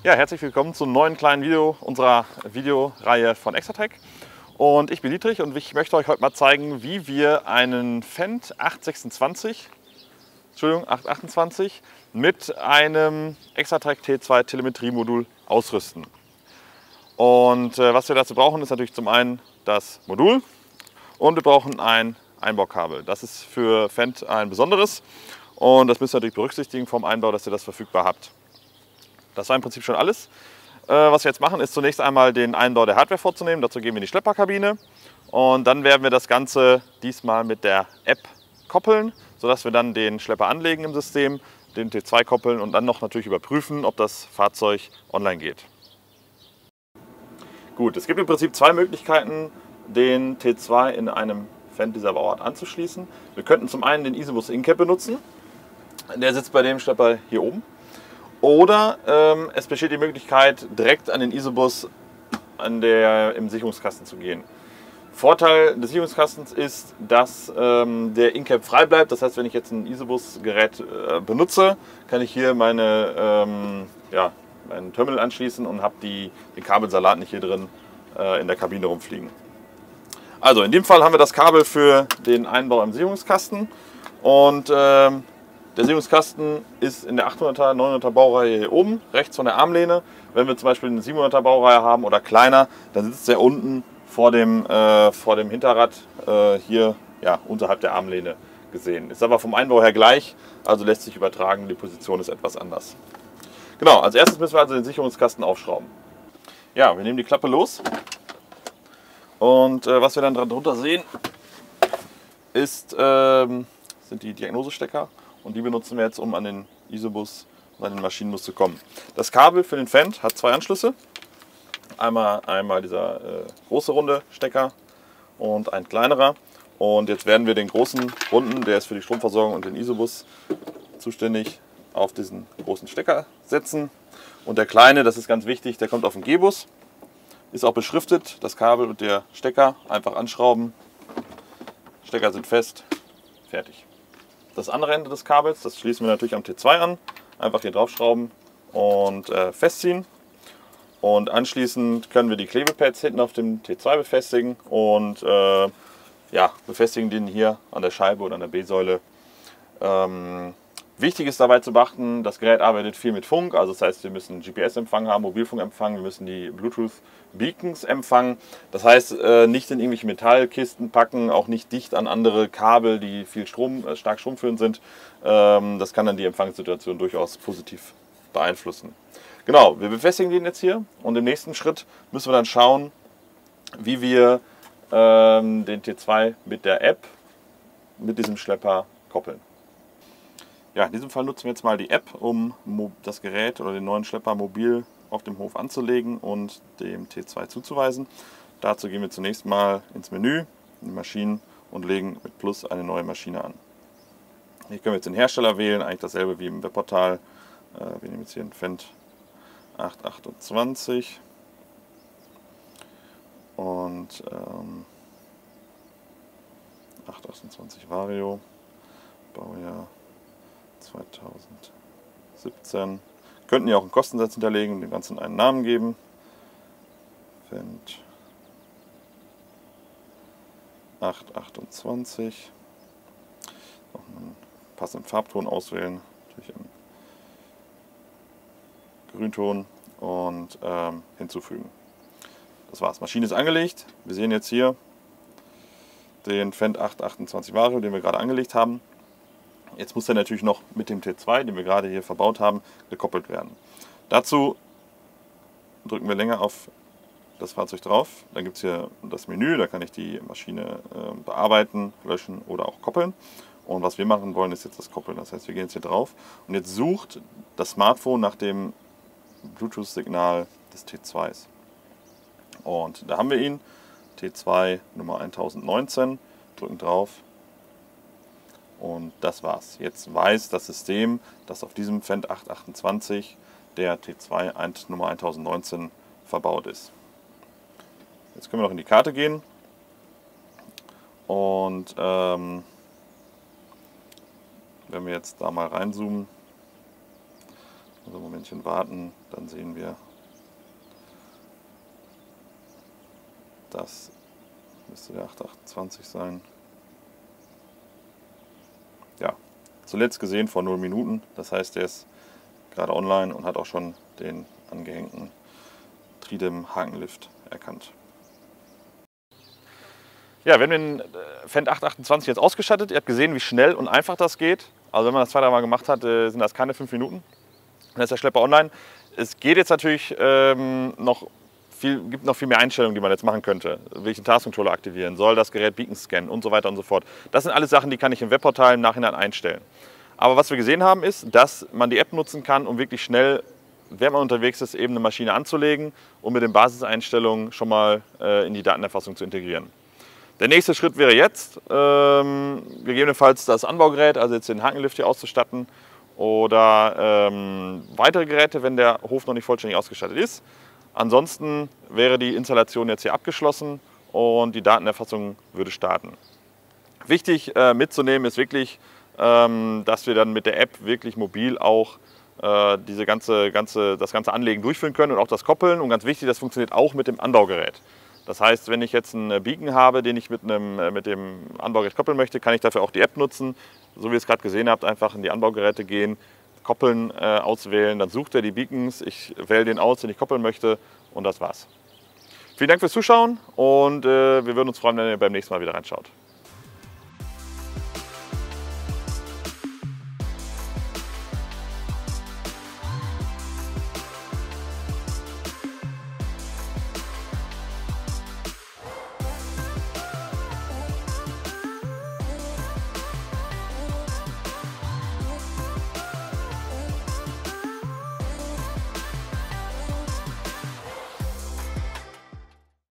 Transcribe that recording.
Ja, herzlich willkommen zum neuen kleinen Video unserer Videoreihe von Exatec. Und ich bin Dietrich und ich möchte euch heute mal zeigen, wie wir einen Fendt 828 mit einem Exatec T2 Telemetriemodul ausrüsten. Und was wir dazu brauchen, ist natürlich zum einen das Modul und wir brauchen ein Einbaukabel. Das ist für Fendt ein besonderes und das müsst ihr natürlich berücksichtigen vom Einbau, dass ihr das verfügbar habt. Das war im Prinzip schon alles. Was wir jetzt machen, ist zunächst einmal den Einbau der Hardware vorzunehmen. Dazu gehen wir in die Schlepperkabine und dann werden wir das Ganze diesmal mit der App koppeln, sodass wir dann den Schlepper anlegen im System, den T2 koppeln und dann noch natürlich überprüfen, ob das Fahrzeug online geht. Gut, es gibt im Prinzip zwei Möglichkeiten, den T2 in einem Fendt dieser Bauart anzuschließen. Wir könnten zum einen den Isobus InCap benutzen. Der sitzt bei dem Schlepper hier oben. Oder es besteht die Möglichkeit, direkt an den Isobus im Sicherungskasten zu gehen. Vorteil des Sicherungskastens ist, dass der InCap frei bleibt. Das heißt, wenn ich jetzt ein Isobus-Gerät benutze, kann ich hier meinen Terminal anschließen und habe den Kabelsalat nicht hier drin in der Kabine rumfliegen. Also in dem Fall haben wir das Kabel für den Einbau im Sicherungskasten und der Sicherungskasten ist in der 800er, 900er Baureihe hier oben, rechts von der Armlehne. Wenn wir zum Beispiel eine 700er Baureihe haben oder kleiner, dann sitzt er unten vor dem Hinterrad, hier unterhalb der Armlehne gesehen. Ist aber vom Einbau her gleich, also lässt sich übertragen, die Position ist etwas anders. Genau, als erstes müssen wir also den Sicherungskasten aufschrauben. Ja, wir nehmen die Klappe los und was wir dann darunter sehen, sind die Diagnosestecker. Und die benutzen wir jetzt, um an den Isobus und an den Maschinenbus zu kommen. Das Kabel für den Fendt hat zwei Anschlüsse. Einmal dieser große runde Stecker und ein kleinerer. Und jetzt werden wir den großen runden, der ist für die Stromversorgung und den Isobus zuständig, auf diesen großen Stecker setzen. Und der kleine, das ist ganz wichtig, der kommt auf den G-Bus. Ist auch beschriftet, das Kabel und der Stecker einfach anschrauben. Stecker sind fest, fertig. Das andere Ende des Kabels, das schließen wir natürlich am T2 an. Einfach hier draufschrauben und festziehen. Und anschließend können wir die Klebepads hinten auf dem T2 befestigen und befestigen den hier an der Scheibe oder an der B-Säule. Wichtig ist dabei zu beachten, das Gerät arbeitet viel mit Funk, also das heißt, wir müssen GPS-Empfang haben, Mobilfunkempfang, wir müssen die Bluetooth-Beacons empfangen. Das heißt, nicht in irgendwelche Metallkisten packen, auch nicht dicht an andere Kabel, die stark stromführend sind. Das kann dann die Empfangssituation durchaus positiv beeinflussen. Genau, wir befestigen den jetzt hier und im nächsten Schritt müssen wir dann schauen, wie wir den T2 mit der App, mit diesem Schlepper koppeln. Ja, in diesem Fall nutzen wir jetzt mal die App, um das Gerät oder den neuen Schlepper mobil auf dem Hof anzulegen und dem T2 zuzuweisen. Dazu gehen wir zunächst mal ins Menü, in die Maschinen und legen mit Plus eine neue Maschine an. Hier können wir jetzt den Hersteller wählen, eigentlich dasselbe wie im Webportal. Wir nehmen jetzt hier einen Fendt 828 und 828 Vario, Baujahr 2017. Könnten ja auch einen Kostensatz hinterlegen, dem Ganzen einen Namen geben. Fendt 828. Noch einen passenden Farbton auswählen, natürlich im Grünton und hinzufügen. Das war's. Maschine ist angelegt. Wir sehen jetzt hier den Fendt 828 Vario, den wir gerade angelegt haben. Jetzt muss er natürlich noch mit dem T2, den wir gerade hier verbaut haben, gekoppelt werden. Dazu drücken wir länger auf das Fahrzeug drauf. Dann gibt es hier das Menü, da kann ich die Maschine bearbeiten, löschen oder auch koppeln. Und was wir machen wollen, ist jetzt das Koppeln. Das heißt, wir gehen jetzt hier drauf und jetzt sucht das Smartphone nach dem Bluetooth-Signal des T2s. Und da haben wir ihn, T2 Nummer 1019, drücken drauf. Und das war's. Jetzt weiß das System, dass auf diesem Fendt 828 der T2 Nummer 1019 verbaut ist. Jetzt können wir noch in die Karte gehen und wenn wir jetzt da mal reinzoomen, Also ein Momentchen warten, dann sehen wir, das müsste der 828 sein. Ja, zuletzt gesehen vor 0 Minuten. Das heißt, der ist gerade online und hat auch schon den angehängten Tridem Hakenlift erkannt. Ja, wir haben den Fendt 828 jetzt ausgestattet. Ihr habt gesehen, wie schnell und einfach das geht. Also wenn man das 2-3 Mal gemacht hat, sind das keine 5 Minuten. Dann ist der Schlepper online. Es geht jetzt natürlich gibt noch viel mehr Einstellungen, die man jetzt machen könnte. Will ich den Task-Controller aktivieren? Soll das Gerät Beacon scannen? Und so weiter und so fort. Das sind alles Sachen, die kann ich im Webportal im Nachhinein einstellen. Aber was wir gesehen haben, ist, dass man die App nutzen kann, um wirklich schnell, während man unterwegs ist, eben eine Maschine anzulegen und mit den Basiseinstellungen schon mal in die Datenerfassung zu integrieren. Der nächste Schritt wäre jetzt, gegebenenfalls das Anbaugerät, also jetzt den Hakenlift hier auszustatten oder weitere Geräte, wenn der Hof noch nicht vollständig ausgestattet ist. Ansonsten wäre die Installation jetzt hier abgeschlossen und die Datenerfassung würde starten. Wichtig mitzunehmen ist wirklich, dass wir dann mit der App wirklich mobil auch das ganze Anlegen durchführen können und auch das Koppeln. Und ganz wichtig, das funktioniert auch mit dem Anbaugerät. Das heißt, wenn ich jetzt einen Beacon habe, den ich mit dem Anbaugerät koppeln möchte, kann ich dafür auch die App nutzen. So wie ihr es gerade gesehen habt, einfach in die Anbaugeräte gehen, koppeln, auswählen, dann sucht er die Beacons, ich wähle den aus, den ich koppeln möchte und das war's. Vielen Dank fürs Zuschauen und wir würden uns freuen, wenn ihr beim nächsten Mal wieder reinschaut.